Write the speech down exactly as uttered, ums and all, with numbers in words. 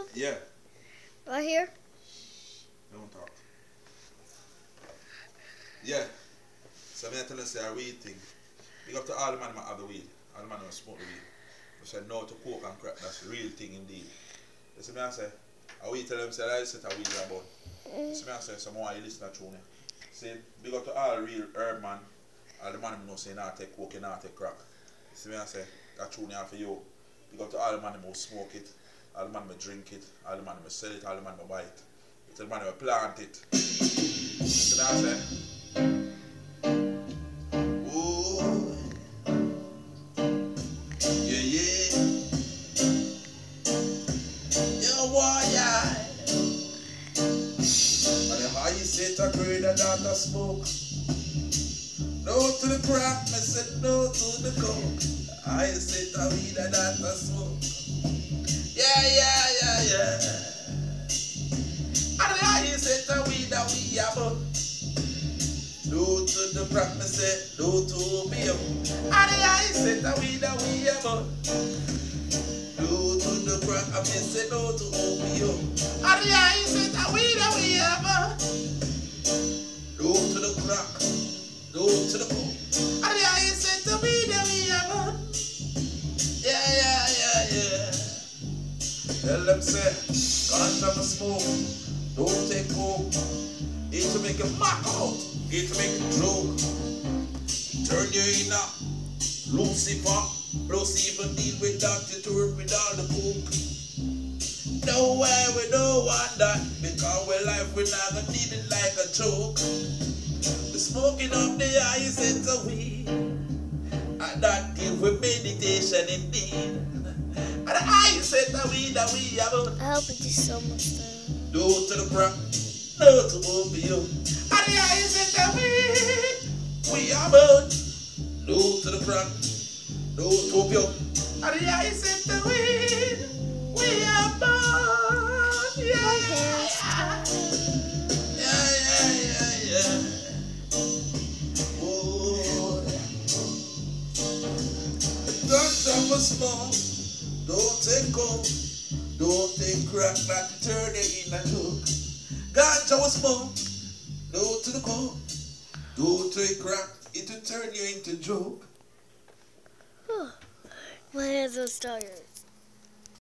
YouTube? Yeah. Right here? Don't talk. Yeah. So I'm tell you say a weed thing. Big up to all the man that have the weed. All the man that smoke the weed. I say no to coke and crack, that's the real thing indeed. You see me I say, I weed tell them say I set a weed about. You see me I say some more you listen to tune. See, big up to all real herb man. All the man who know say you not take coke, you not take crack. You see me I say, that tune here for you. Big up to all the man who smoke it, all the man who drink it, all the man who sell it, all the man who buy it. You tell the man who plant it. You see me I say, ooh, yeah, yeah. Yeah, boy, yeah. And the highest set a greater than the smoke. No to the crack, me said no to the coke. I said a weed and that a smoke. Yeah, yeah, yeah, yeah. And I said a weed that we have. No to the crack, me said no to opium. And I said a weed that we have. No to the crack, I me said no to opium. And I said a weed that we have. No to the crack, no to the coke. And I said a weed that we have. Yeah, yeah, yeah, yeah. Tell them say, can't have a smoke, don't take coke. It to make a mock out, it to make a joke. Turn you in a Lucifer, plus even deal with that, you turn with all the coke. No way, we don't want that, because we life we not gonna need it like a joke. We smoking up the ice and the weed. And that give we meditation indeed. And I said that we that we have. I hope it does so much time. No to the crack, no to opium. And I said that we we have. No to the crack, no to opium. And I said that we we have. Yeah, yeah, yeah, yeah, yeah, yeah. Don't have a smoke, don't take coke, don't take crack, not to turn it in a joke. Ganja was smoke, no to the coke, don't take crack, it will turn you into joke. My hands are tired.